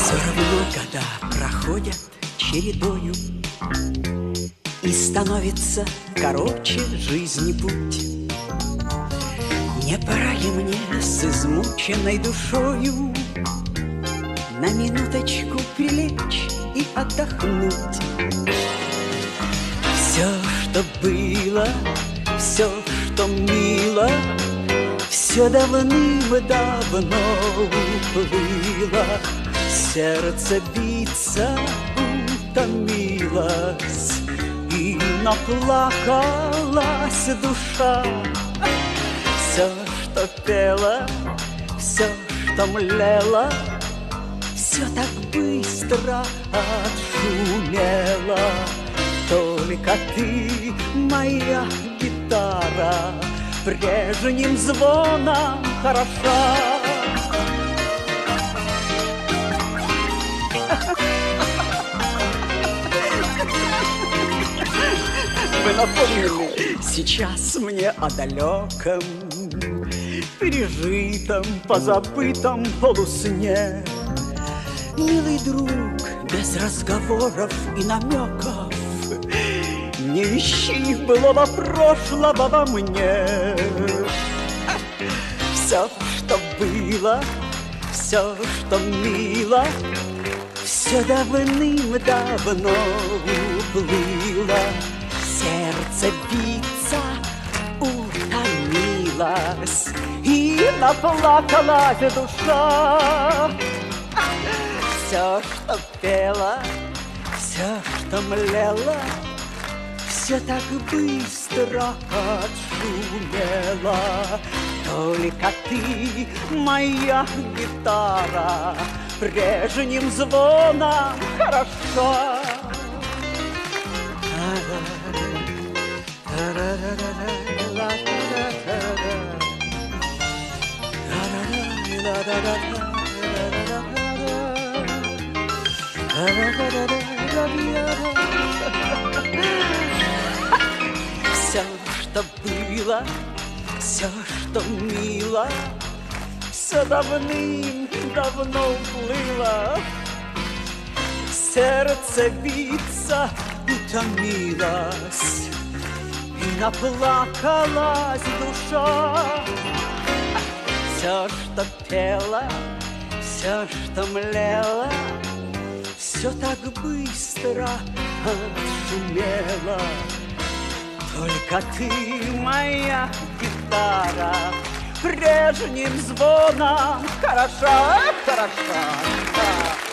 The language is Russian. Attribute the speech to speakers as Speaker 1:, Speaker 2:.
Speaker 1: Все равно года проходят чередою, и становится короче жизни путь. Не пора ли мне с измученной душою на минуточку прилечь и отдохнуть? Все, что было, все, что мило, все давным-давно уплыло. Сердце биться утомилось, и наплакалась душа. Все, что пело, все, что млело, все так быстро отшумело. Только ты, моя гитара, прежним звоном хороша. Вы напомнили сейчас мне о далеком, пережитом, позабытом полусне. Милый друг, без разговоров и намеков, не ищи былого прошлого во мне. Все, что было, все, что мило, все давным-давно уплыло. Сердце биться утомилось, и наплакалась душа. Все, что пело, все, что млело, все так быстро отшумело. Только ты, моя гитара, прежним звоном хороша. Все, что было, все, что мило, все давным-давно уплыло. Сердце биться утомилось, и наплакалась душа. Все, что пело, все, что млело, все так быстро отшумело. Только ты, моя гитара, прежним звоном хороша, хороша.